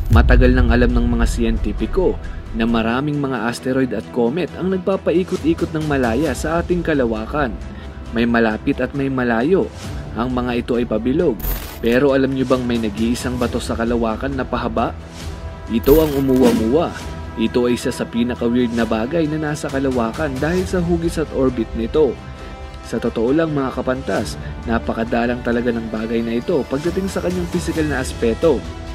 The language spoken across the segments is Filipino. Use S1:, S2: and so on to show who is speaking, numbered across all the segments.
S1: Matagal nang alam ng mga siyentipiko na maraming mga asteroid at comet ang nagpapaikot-ikot ng malaya sa ating kalawakan. May malapit at may malayo. Ang mga ito ay pabilog. Pero alam nyo bang may nag-iisang bato sa kalawakan na pahaba? Ito ang Oumuamua. Ito ay isa sa pinaka-weird na bagay na nasa kalawakan dahil sa hugis at orbit nito. Sa totoo lang mga kapantas, napakadalang talaga ng bagay na ito pagdating sa kanyang physical na aspeto.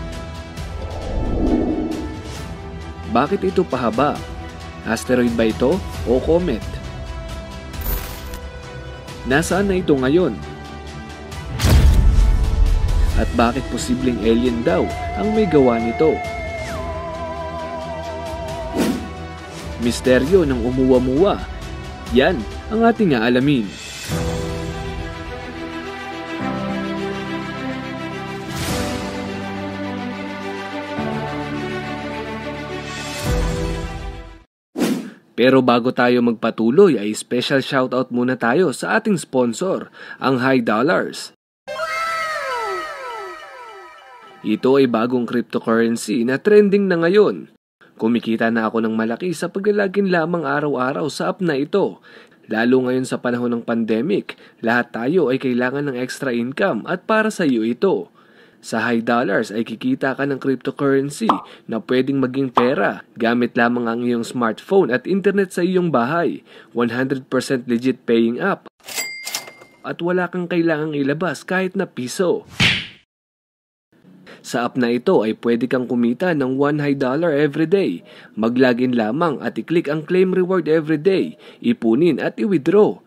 S1: Bakit ito pahaba? Asteroid ba ito o comet? Nasaan na ito ngayon? At bakit posibleng alien daw ang may gawa nito? Misteryo ng Oumuamua. Yan ang ating aalamin. Pero bago tayo magpatuloy ay special shoutout muna tayo sa ating sponsor, ang High Dollars. Ito ay bagong cryptocurrency na trending na ngayon. Kumikita na ako ng malaki sa paglalagin lamang araw-araw sa app na ito. Lalo ngayon sa panahon ng pandemic, lahat tayo ay kailangan ng extra income at para sa iyo ito. Sa High Dollars ay kikita ka ng cryptocurrency na pwedeng maging pera gamit lamang ang iyong smartphone at internet sa iyong bahay. 100% legit paying app. At wala kang kailangang ilabas kahit na piso. Sa app na ito ay pwede kang kumita ng $1 everyday. Mag-login lamang at i-click ang claim reward everyday, ipunin at i-withdraw.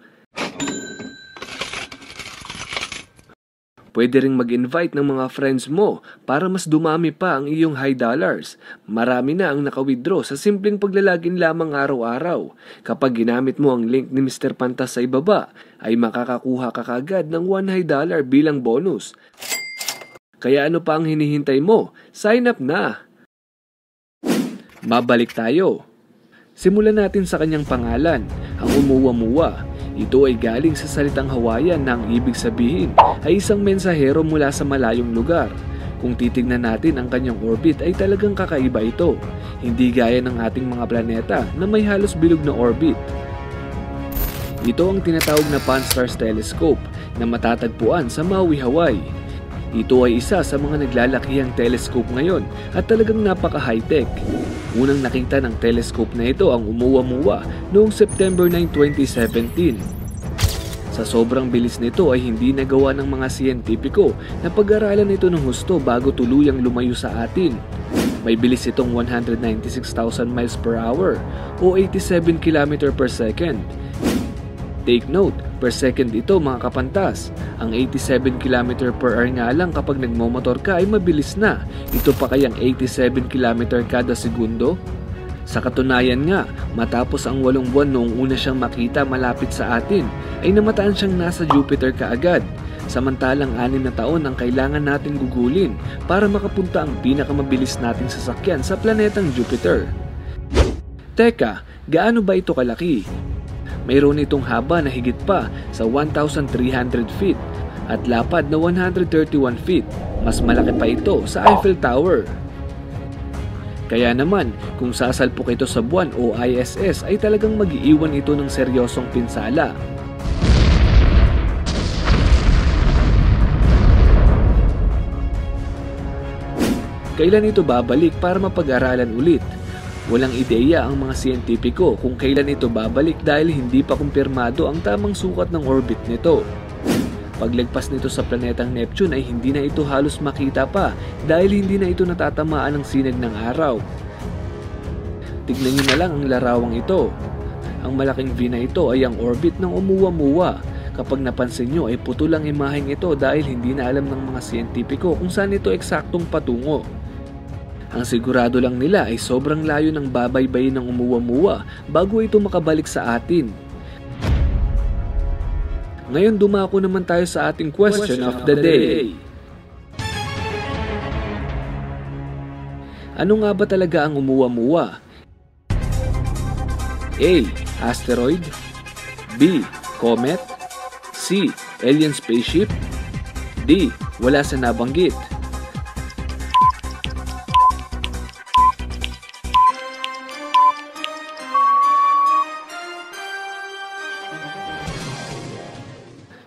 S1: Pwede ring mag-invite ng mga friends mo para mas dumami pa ang iyong High Dollars. Marami na ang naka-withdraw sa simpleng paglalagin lamang araw-araw. Kapag ginamit mo ang link ni Mr. Pantas sa ibaba, ay makakakuha ka kagad ng $1 bilang bonus. Kaya ano pa ang hinihintay mo? Sign up na! Babalik tayo. Simulan natin sa kanyang pangalan, ang Oumuamua. Ito ay galing sa salitang Hawaiian na ang ibig sabihin ay isang mensahero mula sa malayong lugar. Kung titignan natin ang kanyang orbit ay talagang kakaiba ito. Hindi gaya ng ating mga planeta na may halos bilog na orbit. Ito ang tinatawag na Pantas telescope na matatagpuan sa Maui, Hawaii. Ito ay isa sa mga naglalakihang telescope ngayon at talagang napaka-high-tech. Unang nakita ng telescope na ito ang Oumuamua noong September 9, 2017. Sa sobrang bilis nito ay hindi nagawa ng mga siyentipiko na pag-aralan ito ng husto bago tuluyang lumayo sa atin. May bilis itong 196,000 miles per hour o 87 km per second. Take note, per second ito mga kapantas. Ang 87 km per hour nga lang kapag nagmomotor ka ay mabilis na. Ito pa kayang 87 km kada segundo? Sa katunayan nga, matapos ang 8 buwan noong una siyang makita malapit sa atin, ay namataan siyang nasa Jupiter kaagad. Samantalang 6 na taon ang kailangan nating gugulin para makapunta ang pinakamabilis nating sasakyan sa planetang Jupiter. Teka, gaano ba ito kalaki? Mayroon itong haba na higit pa sa 1,300 feet at lapad na 131 feet. Mas malaki pa ito sa Eiffel Tower. Kaya naman, kung sasalpok ito sa buwan o ISS ay talagang mag-iiwan ito ng seryosong pinsala. Kailan ito babalik para mapag-aralan ulit? Walang ideya ang mga siyentipiko kung kailan ito babalik dahil hindi pa kumpirmado ang tamang sukat ng orbit nito. Paglagpas nito sa planetang Neptune ay hindi na ito halos makita pa dahil hindi na ito natatamaan ng sinag ng araw. Tignan niyo na lang ang larawang ito. Ang malaking V na ito ay ang orbit ng Oumuamua. Kapag napansin nyo ay putol ang imaheng ito dahil hindi na alam ng mga siyentipiko kung saan ito eksaktong patungo. Ang sigurado lang nila ay sobrang layo ng babaybayin ng Oumuamua bago ito makabalik sa atin. Ngayon dumako naman tayo sa ating question of the day. Ano nga ba talaga ang Oumuamua? A. Asteroid. B. Comet. C. Alien spaceship. D. Wala sa nabanggit.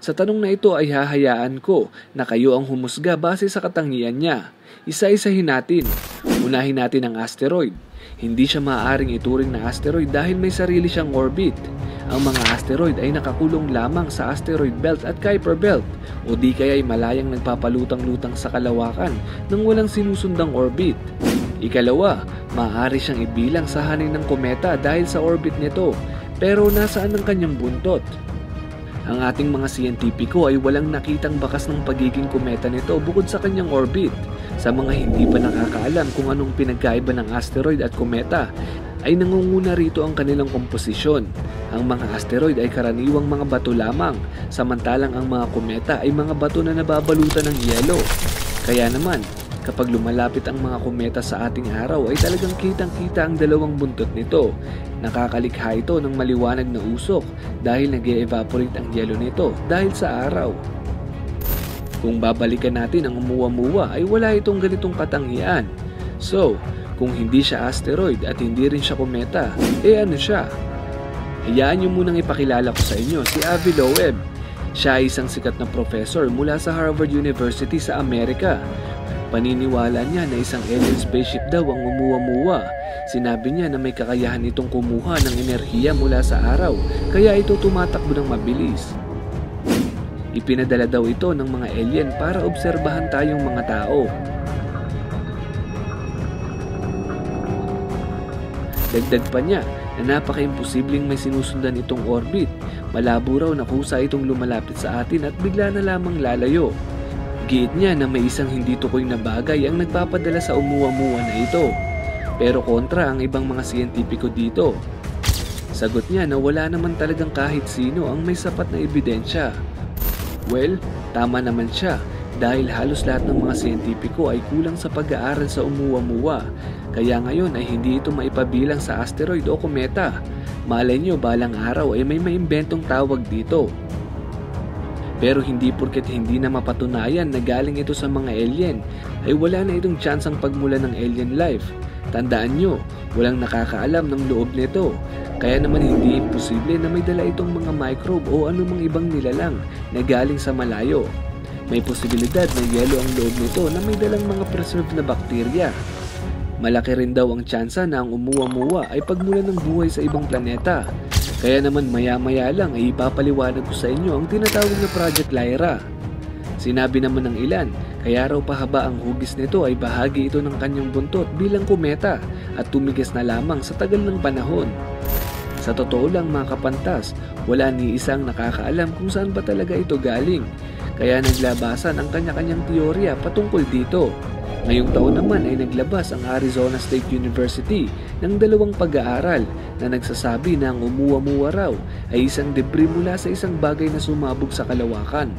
S1: Sa tanong na ito ay hahayaan ko na kayo ang humusga base sa katangian niya. Isa-isahin natin. Unahin natin ang asteroid. Hindi siya maaaring ituring na asteroid dahil may sarili siyang orbit. Ang mga asteroid ay nakakulong lamang sa asteroid belt at Kuiper belt o di kaya ay malayang nagpapalutang-lutang sa kalawakan nang walang sinusundang orbit. Ikalawa, maaari siyang ibilang sa hanay ng kometa dahil sa orbit nito, pero nasaan ang kanyang buntot? Ang ating mga siyentipiko ay walang nakitang bakas ng pagiging kometa nito bukod sa kanyang orbit. Sa mga hindi pa nakakaalam kung anong pinagkaiba ng asteroid at kometa, ay nangunguna rito ang kanilang komposisyon. Ang mga asteroid ay karaniwang mga bato lamang, samantalang ang mga kometa ay mga bato na nababalutan ng yelo. Kaya naman, kapag lumalapit ang mga kometa sa ating araw ay talagang kitang-kita ang dalawang buntot nito. Nakakalikha ito ng maliwanag na usok dahil nag-e-evaporate ang yelo nito dahil sa araw. Kung babalikan natin ang OUMUAMUA ay wala itong ganitong katangian. So, kung hindi siya asteroid at hindi rin siya kometa, ano siya? Hayaan niyo munang ipakilala ko sa inyo si Avi Loeb. Siya ay isang sikat na professor mula sa Harvard University sa Amerika. Paniniwala niya na isang alien spaceship daw ang OUMUAMUA. Sinabi niya na may kakayahan itong kumuha ng enerhiya mula sa araw, kaya ito tumatakbo ng mabilis. Ipinadala daw ito ng mga alien para obserbahan tayong mga tao. Dagdag pa niya na napaka-imposibleng may sinusundan itong orbit. Malabo raw na kusa itong lumalapit sa atin at bigla na lamang lalayo. Giit niya na may isang hindi tukoy na bagay ang nagpapadala sa OUMUAMUA na ito. Pero kontra ang ibang mga siyentipiko dito. Sagot niya na wala naman talagang kahit sino ang may sapat na ebidensya. Well, tama naman siya dahil halos lahat ng mga siyentipiko ay kulang sa pag-aaral sa OUMUAMUA. Kaya ngayon ay hindi ito maipabilang sa asteroid o kometa. Malay nyo balang araw ay may maimbentong tawag dito. Pero hindi porket hindi na mapatunayan na galing ito sa mga alien, ay wala na itong tsansang pagmula ng alien life. Tandaan nyo, walang nakakaalam ng loob nito. Kaya naman hindi imposible na may dala itong mga microbe o anumang ibang nilalang na galing sa malayo. May posibilidad na yelo ang loob nito na may dalang mga preserved na bakterya. Malaki rin daw ang tsansa na ang OUMUAMUA ay pagmula ng buhay sa ibang planeta. Kaya naman maya-maya lang ay ipapaliwanag ko sa inyo ang tinatawag na Project Lyra. Sinabi naman ng ilan, kaya raw pahaba ang hugis nito ay bahagi ito ng kanyang buntot bilang kometa at tumigas na lamang sa tagal ng panahon. Sa totoo lang mga kapantas, wala ni isang nakakaalam kung saan ba talaga ito galing. Kaya naglabasan ang kanya-kanyang teorya patungkol dito. Ngayong taon naman ay naglabas ang Arizona State University ng dalawang pag-aaral na nagsasabi na ang OUMUAMUA raw ay isang debris mula sa isang bagay na sumabog sa kalawakan.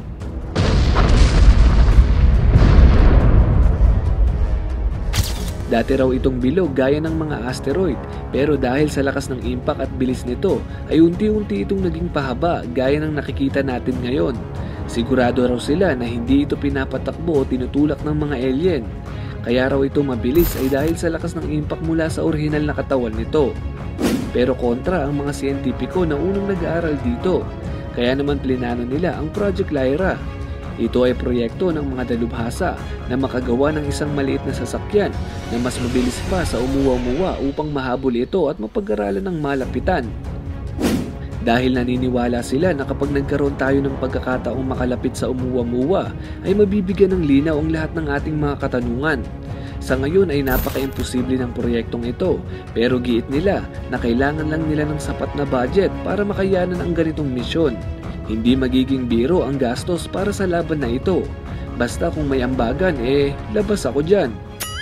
S1: Dati raw itong bilog gaya ng mga asteroid, pero dahil sa lakas ng impact at bilis nito ay unti-unti itong naging pahaba gaya ng nakikita natin ngayon. Sigurado raw sila na hindi ito pinapatakbo o tinutulak ng mga alien. Kaya raw ito mabilis ay dahil sa lakas ng impact mula sa orihinal na katawan nito. Pero kontra ang mga siyentipiko na unang nag-aaral dito. Kaya naman plinano nila ang Project Lyra. Ito ay proyekto ng mga dalubhasa na makagawa ng isang maliit na sasakyan na mas mabilis pa sa OUMUAMUA upang mahabol ito at mapag-aralan ng malapitan. Dahil naniniwala sila na kapag nagkaroon tayo ng pagkakataong makalapit sa OUMUAMUA ay mabibigyan ng linaw ang lahat ng ating mga katanungan. Sa ngayon ay napaka-imposible ng proyektong ito, pero giit nila na kailangan lang nila ng sapat na budget para makayanan ang ganitong misyon. Hindi magiging biro ang gastos para sa laban na ito. Basta kung may ambagan, labas ako dyan.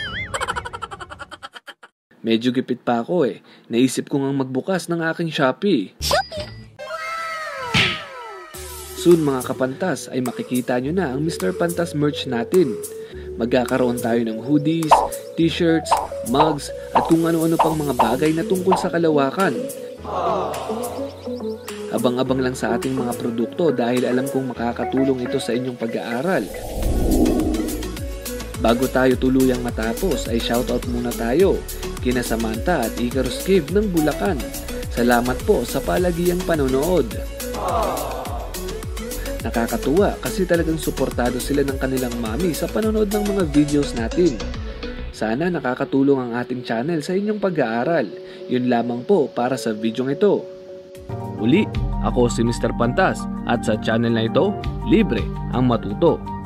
S1: Medyo gipit pa ako Naisip ko ngang magbukas ng aking Shopee. Soon mga kapantas ay makikita nyo na ang Mr. Pantas merch natin. Magkakaroon tayo ng hoodies, t-shirts, mugs, at kung ano-ano pang mga bagay na tungkol sa kalawakan. Abang-abang lang sa ating mga produkto dahil alam kong makakatulong ito sa inyong pag-aaral. Bago tayo tuluyang matapos ay shoutout muna tayo kina Samantha at Icarus Cave ng Bulacan. Salamat po sa palagiang panonood. Nakakatuwa kasi talagang suportado sila ng kanilang mami sa panonood ng mga videos natin. Sana nakakatulong ang ating channel sa inyong pag-aaral. Yun lamang po para sa video ito. Uli, ako si Mr. Pantas at sa channel na ito, libre ang matuto.